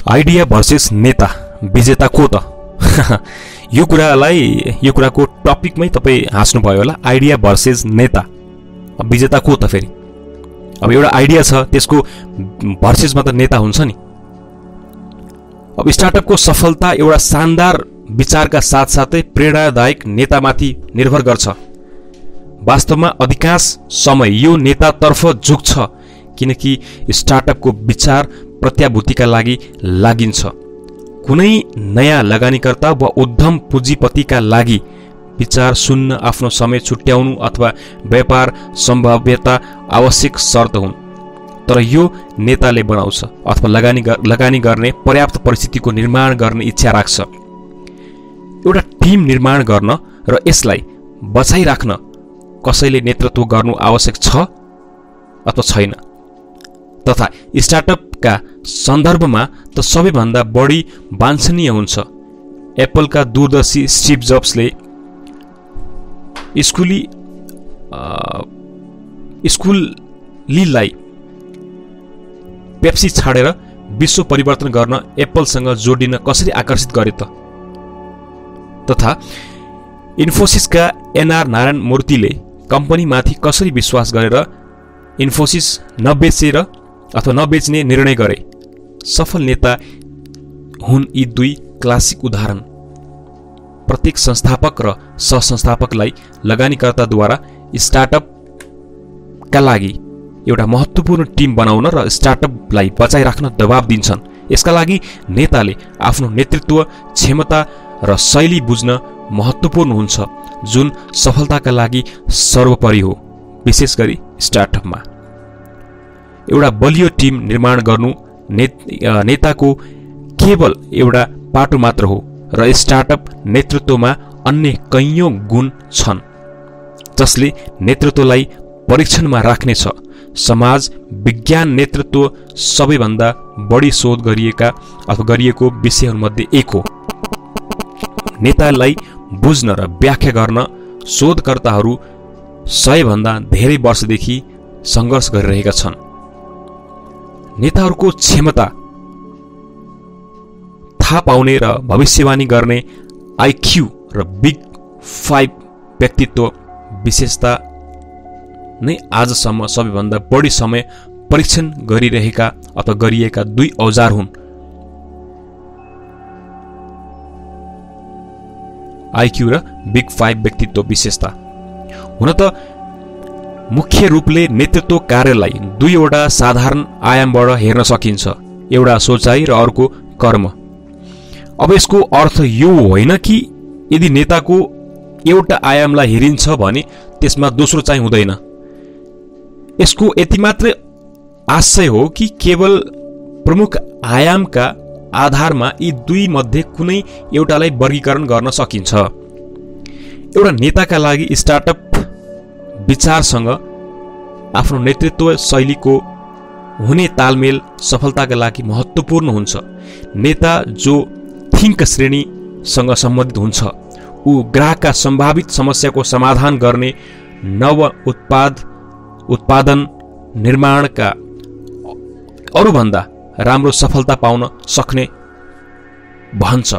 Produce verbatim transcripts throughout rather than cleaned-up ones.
Idea versus नेता, विजेता को त? यो कुरालाई यो कुराको टपिकमै तपाईँ हाँस्नुभयो होला। आइडिया भर्सेस नेता, विजेता को त फेरि? अब एउटा आइडिया छ, त्यसको भर्सेसमा त नेता हुन्छ नि। अब स्टार्टअपको सफलता एउटा शानदार विचारका साथसाथै प्रेरणादायक नेतामाथि निर्भर गर्छ। वास्तवमा अधिकांश समय यो नेतातर्फ झुक्छ, किनकि स्टार्टअपको विचार प्रत्याभूतिका लागि लागिन्छ। कुनै नयाँ लगानीकर्ता वा उद्यम पुँजीपतिका लागि विचार सुन्न, आफ्नो समय छुट्याउनु अथवा व्यापार सम्भाव्यता आवश्यक शर्त हुन्। तर यो नेताले बनाउँछ अथवा लगानी लगानी गर्ने पर्याप्त परिस्थितिको निर्माण गर्ने इच्छा राख्छ। एउटा टिम निर्माण गर्न र यसलाई बचाइराख्न कसैले नेतृत्व गर्नु आवश्यक छ अथवा छैन। तथा स्टार्टअपका सन्दर्भमा त सबैभन्दा बढी वाञ्छनीय हुन्छ। एप्पलका दूरदर्शी स्टिभ जब्सले स्कुली स्कुलीलाई पेप्सी छाडेर विश्व परिवर्तन गर्न एप्पलसँग जोडिन कसरी आकर्षित गरे त? तथा इन्फोसिसका एनआर नारायण मूर्तिले कम्पनीमाथि कसरी विश्वास गरेर इन्फोसिस नबेचेर अथवा नबेच्ने निर्णय गरे? सफल नेता हुन् यी दुई क्लासिक उदाहरण। प्रत्येक संस्थापक र सहसंस्थापकलाई लगानीकर्ताद्वारा स्टार्टअपका लागि एउटा महत्त्वपूर्ण टिम बनाउन र स्टार्टअपलाई बचाइराख्न दबाब दिन्छन्। यसका लागि नेताले आफ्नो नेतृत्व क्षमता र शैली बुझ्न महत्त्वपूर्ण हुन्छ, जुन सफलताका लागि सर्वोपरि हो, विशेष गरी स्टार्टअपमा। एउटा बलियो टिम निर्माण गर्नु ने, नेताको केवल एउटा पाटो मात्र हो र स्टार्टअप नेतृत्वमा अन्य कैयौं गुण छन् जसले नेतृत्वलाई परीक्षणमा राख्नेछ। समाज विज्ञान नेतृत्व सबैभन्दा बढी शोध गरिएका अथवा गरिएको विषयहरूमध्ये एक हो। नेतालाई बुझ्न र व्याख्या गर्न शोधकर्ताहरू सय भन्दा धेरै वर्षदेखि सङ्घर्ष गरिरहेका छन्। नेताहरूको क्षमता थाहा पाउने र भविष्यवाणी गर्ने आइक्यू र बिग फाइभ व्यक्तित्व विशेषता नै आजसम्म सबैभन्दा बढी समय परीक्षण गरिरहेका अथवा गरिएका दुई औजार हुन्। आइक्यू र बिग फाइभ व्यक्तित्व विशेषता। हुन त मुख्य रूपले नेतृत्व कार्यलाई दुईवटा साधारण आयामबाट हेर्न सकिन्छ, एउटा सोचाइ र अर्को कर्म। अब यसको अर्थ यो होइन कि यदि नेताको एउटा आयामलाई हेरिन्छ भने त्यसमा दोस्रो चाहिँ हुँदैन। यसको यति मात्र आशय हो कि केवल प्रमुख आयामका आधारमा यी दुई मध्ये कुनै एउटालाई वर्गीकरण गर्न सकिन्छ। एउटा नेताका लागि स्टार्टअप विचारसँग आफ्नो नेतृत्व शैलीको हुने तालमेल सफलताका लागि महत्त्वपूर्ण हुन्छ। नेता जो थिङ्क श्रेणीसँग सम्बन्धित हुन्छ, ऊ ग्राहकका सम्भावित समस्याको समाधान गर्ने नव उत्पाद उत्पादन निर्माणका अरूभन्दा राम्रो सफलता पाउन सक्ने भन्छ।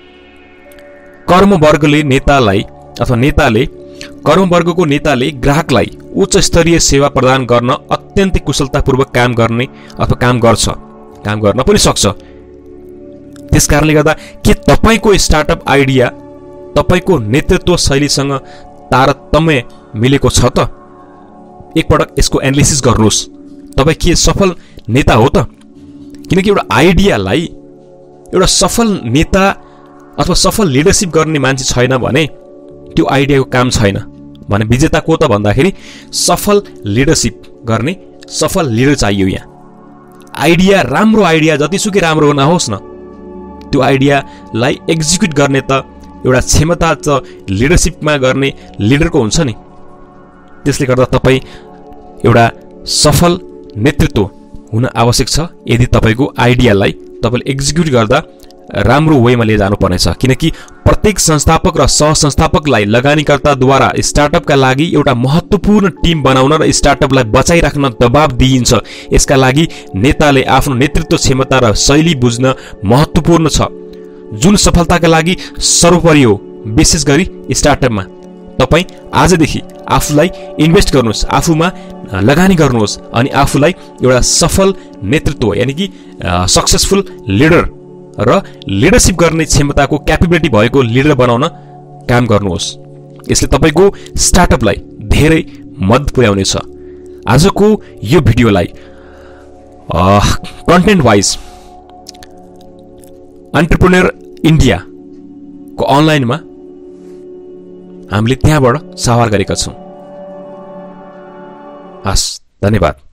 कर्मवर्गले नेतालाई अथवा नेताले कर्मवर्गको नेताले ग्राहकलाई उच्च स्तरीय सेवा प्रदान गर्न अत्यन्तै कुशलतापूर्वक काम गर्ने अथवा काम गर्छ, काम गर्न पनि सक्छ। त्यसकारणले गर्दा के तपाईको स्टार्टअप आइडिया तपाईको नेतृत्व शैलीसँग तारतम्य मिलेको छ त? एकपटक यसको एनालिसिस गर्नुहोस्। तपाईँ के सफल नेता हो त? किनकि एउटा आइडियालाई एउटा सफल नेता अथवा सफल लिडरसिप गर्ने मान्छे छैन भने त्यो आइडियाको काम छैन। भने विजेता को त भन्दाखेरि सफल लिडरसिप गर्ने सफल लिडर चाहियो। यहाँ आइडिया राम्रो आइडिया जतिसुकै राम्रो नहोस् न, त्यो आइडियालाई एक्जिक्युट गर्ने त एउटा क्षमता त लिडरसिपमा गर्ने लिडरको हुन्छ नि। त्यसले गर्दा तपाईँ एउटा सफल नेतृत्व हुन आवश्यक छ। यदि तपाईको आइडियालाई तपाईले एक्जिक्युट गर्दा राम्रो वेमा लिएर जानुपर्नेछ किनकि प्रत्येक संस्थापक र सहसंस्थापकलाई लगानीकर्ताद्वारा स्टार्टअपका लागि एउटा महत्त्वपूर्ण टिम बनाउन र स्टार्टअपलाई बचाइराख्न दबाब दिइन्छ। यसका लागि नेताले आफ्नो नेतृत्व क्षमता र शैली बुझ्न महत्त्वपूर्ण छ, जुन सफलताका लागि सर्वोपरि हो। विशेष गरी स्टार्टअपमा तपाई आजदेखि आफूलाई इन्भेस्ट गर्नुहोस्, आफूमा लगानी गर्नुहोस् अनि आफूलाई एउटा सफल नेतृत्व यानी कि सक्सेसफुल लिडर र लिडरशिप गर्ने क्षमताको क्यापेबिलिटी भएको लिडर बनाउन काम गर्नुहोस्। यसले तपाईको स्टार्टअपलाई धेरै मद्दत पुर्याउनेछ। आजको यो भिडियोलाई कन्टेन्ट वाइज एन्टरप्रेन्योर इन्डिया को अनलाइनमा हामीले त्यहाँबाट सवार गरेका छौं। हस्, धन्यवाद।